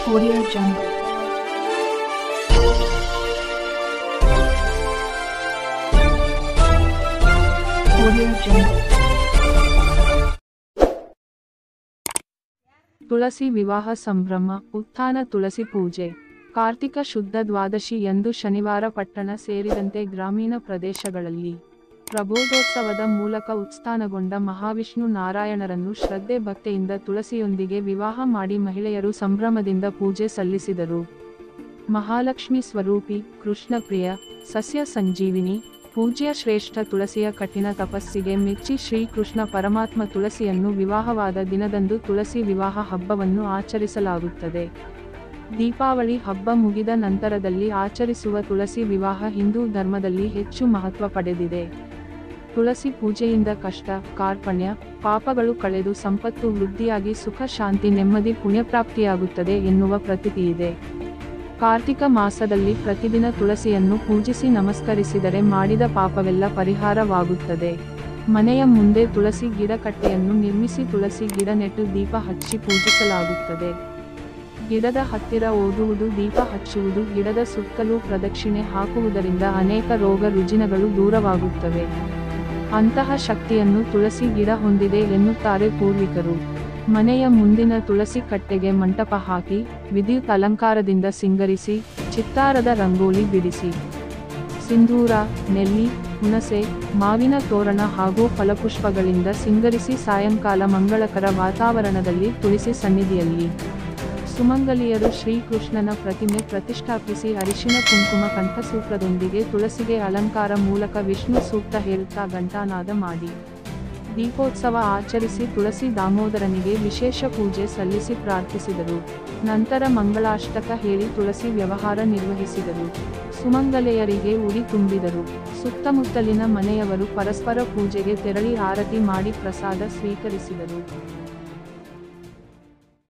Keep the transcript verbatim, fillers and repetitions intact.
Audio Jungle. Audio Jungle. ತುಳಸಿ ವಿವಾಹ ಸಂಭ್ರಮ, ಉತ್ಥಾನ ತುಳಸಿ ಪೂಜೆ. ಕಾರ್ತಿಕ ಶುದ್ಧ ದ್ವಾದಶಿ ಎಂದು ಶನಿವಾರ ಪಟ್ಟಣ ಸೇರಿದಂತೆ ಗ್ರಾಮೀಣ ಪ್ರದೇಶಗಳಲ್ಲಿ ಪ್ರಬೋಧೋತ್ಸವದ ಮೂಲಕ ಉತ್ಥಾನಗೊಂಡ ಮಹಾವಿಷ್ಣು ನಾರಾಯಣರನ್ನು ಶ್ರದ್ಧೆ ಭಕ್ತಿಯಿಂದ ತುಳಸಿಯೊಂದಿಗೆ ವಿವಾಹ ಮಾಡಿ ಮಹಿಳೆಯರು ಸಂಭ್ರಮದಿಂದ ಪೂಜೆ ಸಲ್ಲಿಸಿದರು. ಮಹಾಲಕ್ಷ್ಮಿ ಸ್ವರೂಪಿ, ಕೃಷ್ಣಪ್ರಿಯ, ಸಸ್ಯ ಸಂಜೀವಿನಿ, ಪೂಜ್ಯ ಶ್ರೇಷ್ಠ ತುಳಸಿಯ ಕಠಿಣ ತಪಸ್ಸಿಗೆ ಮೆಚ್ಚಿ ಶ್ರೀಕೃಷ್ಣ ಪರಮಾತ್ಮ ತುಳಸಿಯನ್ನು ವಿವಾಹವಾದ ದಿನದಂದು ತುಳಸಿ ವಿವಾಹ ಹಬ್ಬವನ್ನು ಆಚರಿಸಲಾಗುತ್ತದೆ. ದೀಪಾವಳಿ ಹಬ್ಬ ಮುಗಿದ ನಂತರದಲ್ಲಿ ಆಚರಿಸುವ ತುಳಸಿ ವಿವಾಹ ಹಿಂದೂ ಧರ್ಮದಲ್ಲಿ ಹೆಚ್ಚು ಮಹತ್ವ ಪಡೆದಿದೆ. ತುಳಸಿ ಪೂಜೆಯಿಂದ ಕಷ್ಟ, ಕಾರ್ಪಣ್ಯ, ಪಾಪಗಳು ಕಳೆದು ಸಂಪತ್ತು ವೃದ್ಧಿಯಾಗಿ ಸುಖ ಶಾಂತಿ ನೆಮ್ಮದಿ ಪುಣ್ಯಪ್ರಾಪ್ತಿಯಾಗುತ್ತದೆ ಎನ್ನುವ ಪ್ರತೀತಿಯಿದೆ. ಕಾರ್ತಿಕ ಮಾಸದಲ್ಲಿ ಪ್ರತಿದಿನ ತುಳಸಿಯನ್ನು ಪೂಜಿಸಿ ನಮಸ್ಕರಿಸಿದರೆ ಮಾಡಿದ ಪಾಪವೆಲ್ಲ ಪರಿಹಾರವಾಗುತ್ತದೆ. ಮನೆಯ ಮುಂದೆ ತುಳಸಿ ಗಿಡ ಕಟ್ಟೆಯನ್ನು ನಿರ್ಮಿಸಿ ತುಳಸಿ ಗಿಡ ನೆಟ್ಟು ದೀಪ ಹಚ್ಚಿ ಪೂಜಿಸಲಾಗುತ್ತದೆ. ಗಿಡದ ಹತ್ತಿರ ಓದುವುದು, ದೀಪ ಹಚ್ಚುವುದು, ಗಿಡದ ಸುತ್ತಲೂ ಪ್ರದಕ್ಷಿಣೆ ಹಾಕುವುದರಿಂದ ಅನೇಕ ರೋಗ ರುಜಿನಗಳು ದೂರವಾಗುತ್ತವೆ. ಅಂತಹ ಶಕ್ತಿಯನ್ನು ತುಳಸಿ ಗಿಡ ಹೊಂದಿದೆ ಎನ್ನುತ್ತಾರೆ ಪೂರ್ವಿಕರು. ಮನೆಯ ಮುಂದಿನ ತುಳಸಿ ಕಟ್ಟೆಗೆ ಮಂಟಪ ಹಾಕಿ, ವಿದ್ಯುತ್ ಅಲಂಕಾರದಿಂದ ಸಿಂಗರಿಸಿ, ಚಿತ್ತಾರದ ರಂಗೋಲಿ ಬಿಡಿಸಿ, ಸಿಂಧೂರ, ನೆಲ್ಲಿ, ಹುಣಸೆ, ಮಾವಿನ ತೋರಣ ಹಾಗೂ ಫಲಪುಷ್ಪಗಳಿಂದ ಸಿಂಗರಿಸಿ ಸಾಯಂಕಾಲ ಮಂಗಳಕರ ವಾತಾವರಣದಲ್ಲಿ ತುಳಸಿ ಸನ್ನಿಧಿಯಲ್ಲಿ ಸುಮಂಗಲಿಯರು ಶ್ರೀಕೃಷ್ಣನ ಪ್ರತಿಮೆ ಪ್ರತಿಷ್ಠಾಪಿಸಿ ಅರಿಶಿನ ಕುಂಕುಮ ಕಂಠಸೂತ್ರದೊಂದಿಗೆ ತುಳಸಿಗೆ ಅಲಂಕಾರ ಮೂಲಕ ವಿಷ್ಣು ಸೂಕ್ತ ಹೇಳುತ್ತಾ ಘಂಟಾನಾದ ಮಾಡಿ ದೀಪೋತ್ಸವ ಆಚರಿಸಿ ತುಳಸಿ ದಾಮೋದರನಿಗೆ ವಿಶೇಷ ಪೂಜೆ ಸಲ್ಲಿಸಿ ಪ್ರಾರ್ಥಿಸಿದರು. ನಂತರ ಮಂಗಳಾಷ್ಟಕ ಹೇಳಿ ತುಳಸಿ ವ್ಯವಹಾರ ನಿರ್ವಹಿಸಿದರು. ಸುಮಂಗಲೆಯರಿಗೆ ಉಡಿ ತುಂಬಿದರು. ಸುತ್ತಮುತ್ತಲಿನ ಮನೆಯವರು ಪರಸ್ಪರ ಪೂಜೆಗೆ ತೆರಳಿ ಆರತಿ ಮಾಡಿ ಪ್ರಸಾದ ಸ್ವೀಕರಿಸಿದರು.